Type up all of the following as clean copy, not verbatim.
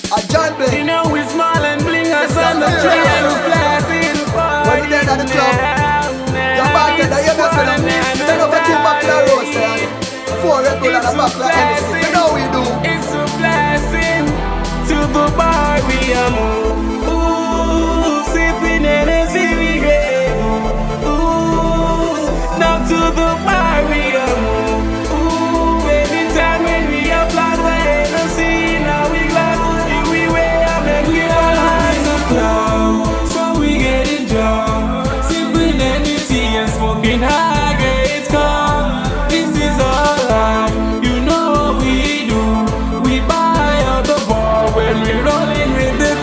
A John Blake. You know we small and bling us on the tree and we blasting fire. When we there at the club, your bartender, you know, send over 2 bottles of rose and 4 Red Bull and a bottle of Hennessy. You know we do. It's a blessing. To the bar we are move. Ooh, sipping Hennessy we get. Ooh, now to the bar we are move. Ooh, anytime when we are Plaza Hennessy, now we glasses everywhere and we are in the club. So we getting drunk, sipping Hennessy and smoking high grades come. This is our life, you know what we do. We buy out the bar when we rolling with the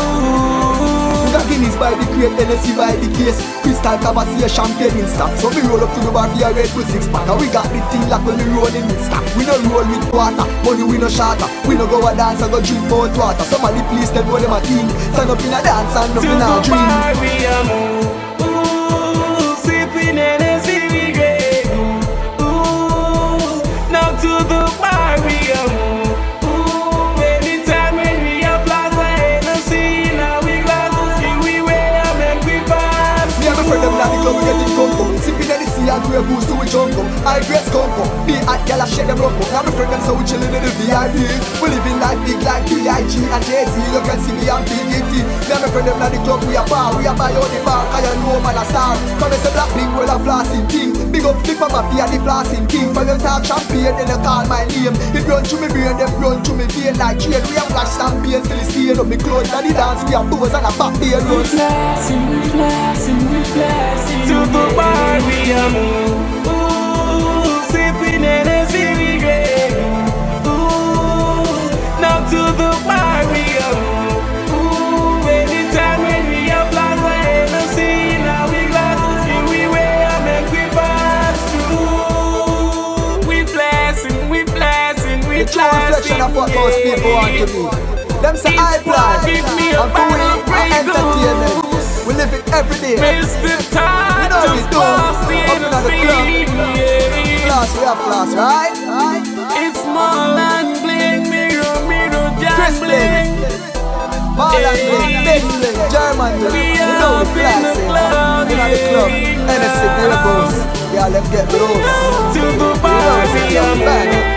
crew. We got Guinness by the crate, Hennessy by the case, Crystal Cavassier, champagne in stock. So we roll up to the bar for a Red Bull 6-pack, and we got the thing like when we rolling with stock. We no roll with water, money we no shatter. We no go a dance and go drink hot water. Somebody please tell know them a team. Stand up in a dance and up in a dream. To the bar we a move. Ooh, sipping Hennessy we get. Ooh, now to the bar we a move. Ooh, anytime when we a Plaza Hennessy, now we glasses everywhere and we pass. Me and my friend them at the club we getting conto. Sipping Hennessy and Grey Goose to we jump up. I dress compo, be hot gal a shake them rumpo. Now my friend them so we chillin' in the VIP. We living life big like B.I.G. and Jay-Z. You can see me and P.E.T. Me and my friend them at the club we a bar. We a buy out the bar, cause you know man a star. From me say black big well a flossing king. Big up Flipper Mafia the flossing king. From you talk champagne then you call my name. It run through me brain, them run through me vein like chain. We a flash champagne till it's stain up me clothes. And the dance we a pose and a back beer runs. We flashing, to the bar we a move. Ooh, sipping Hennessy we get. Ooh, now to the bar we a move. Ooh, anytime when we a Plaza Hennessy, now we glasses everywhere and we pass through. We flashing, we The true reflection of what most people want to be. Them say I plan, and for we are entertainment. We live it every day. You know we do. Up in the club. Floss, we have floss, right? It's small and bling, mirror, Chris Bling, Ball and Bling, Big Bling, German Bling. You know we floss it. In the club, Hennessy, Grey Goose. Yeah, let's get loose. to the You know bar we we jump back.